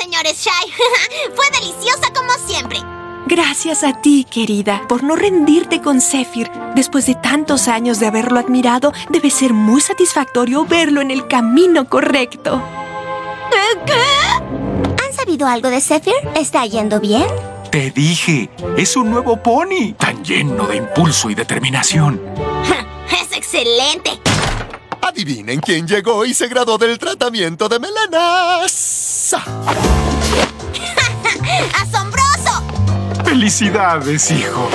señores Shy. Fue deliciosa como siempre. Gracias a ti, querida, por no rendirte con Zephyr. Después de tantos años de haberlo admirado, debe ser muy satisfactorio verlo en el camino correcto. ¿Qué? ¿Han sabido algo de Zephyr? ¿Está yendo bien? Te dije, es un nuevo pony, tan lleno de impulso y determinación. ¡Es excelente! Adivinen quién llegó y se graduó del tratamiento de melanas. ¡Asombroso! ¡Felicidades, hijo!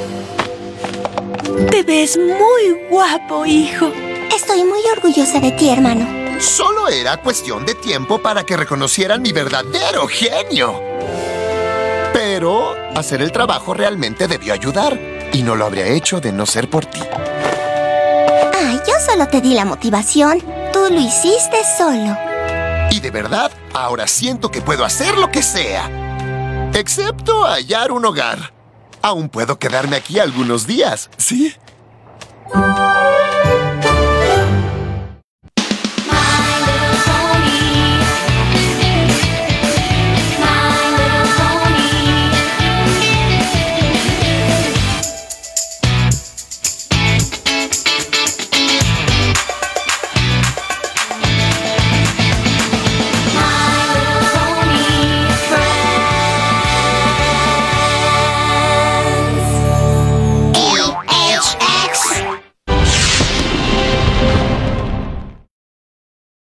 Te ves muy guapo, hijo. Estoy muy orgullosa de ti, hermano. Solo era cuestión de tiempo para que reconocieran mi verdadero genio. Pero hacer el trabajo realmente debió ayudar. Y no lo habría hecho de no ser por ti. Ay, yo solo te di la motivación. Tú lo hiciste solo. Y de verdad, ahora siento que puedo hacer lo que sea. Excepto hallar un hogar. Aún puedo quedarme aquí algunos días, ¿sí?